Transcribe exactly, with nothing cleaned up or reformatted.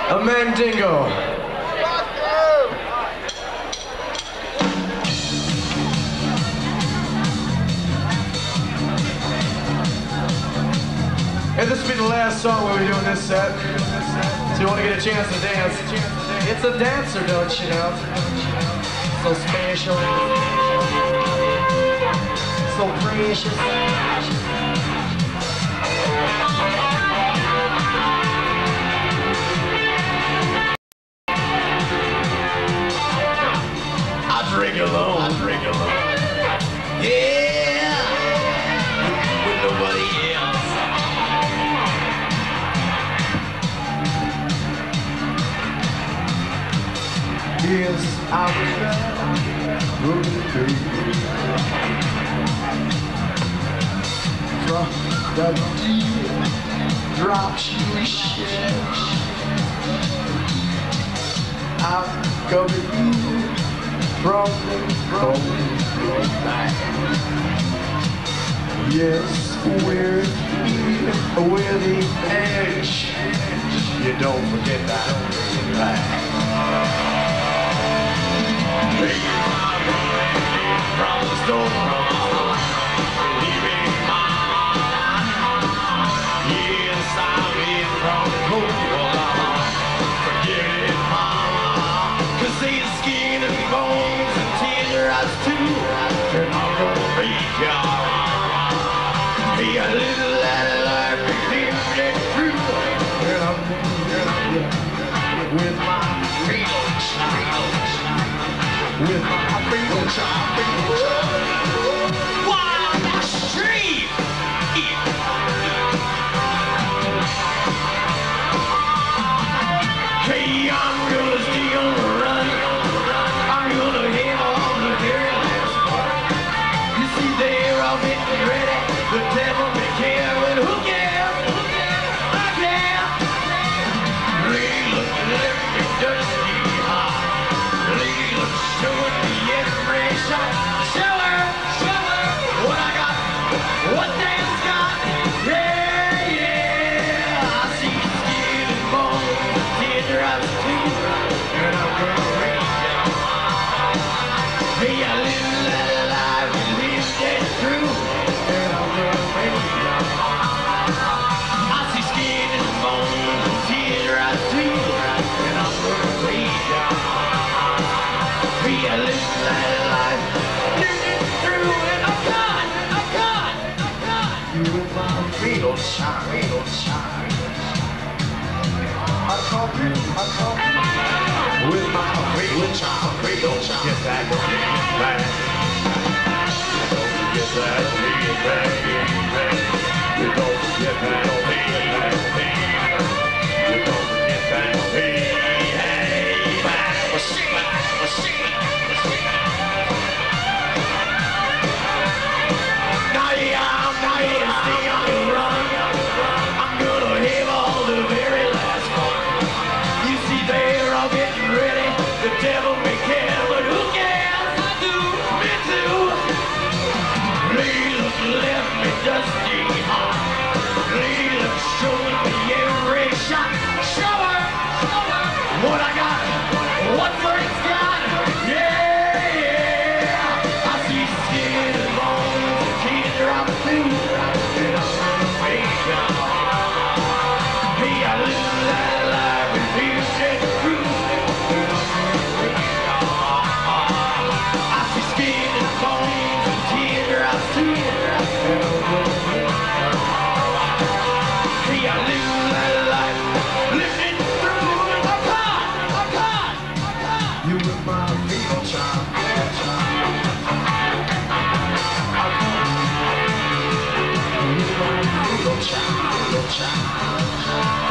A Mandingo. Hey, this will be the last song we'll be doing this set. So you want to get a chance to dance. It's a dancer, don't you know? So special. So precious. I drink alone. I drink alone. Yeah. With nobody else. Yes, I was from the deep drops you share. I'm coming from the from back. Yes, we're with the edge. You don't forget that. Back. From the storm, leaving mama. Yes, I'm in from the cold. Forget it, mama. Cause they skin and bones and tears your eyes too. And I'm gonna break ya. Hey, a little light life and live it through. And I'm gonna with my freedom child. With my freedom child, freedom child. Wild street. Hey, I'm gonna steal the run. I'm gonna hit on the very last part. You see, they're all getting ready. The devil may care, but who cares? Who cares? I care. Lady, look, let me dusty hot. Lady, look, showing me every shot. Show her, show her what I got, what Dan's got. Yeah, yeah. I see skin and bones, teardrops too, and I'm gonna raise you. Hey, I live that life and live that true, and I'm gonna raise you. I see skin and bones and teardrops too, and I'm gonna raise you. Hey, I live that life, live it through, and I'm gone, I'm gone, I'm gone. You with my fatal shine, fatal shine. I call you, I call you. With my fatal shine, fatal shine. Get that, get back. Don't forget that, get back, get back. You don't forget that, get back, you don't forget that, hey, back. Well, shake it, well, shake it. Now yeah, I'm not gonna stay on the run. I'm gonna have all the very last part. You see, they're all getting ready. The devil may care, but who cares? I do, me too. Lady, look, left me dusty hot. Lady, look, showing me every shot. Show her, show her what I got, what Frank's got. Yeah, yeah. I see skin and bones and teardrops too, and I'm gonna make them. Hey, I live that life and live that true, and I'm gonna make them. I see skin and bones and teardrops too, and I'm gonna make them. Hey, I live that life, live it through, and I'm caught, I'm caught, I'm caught. You with my fatal charm, fatal charm. I'm caught. You with my fatal charm, fatal charm.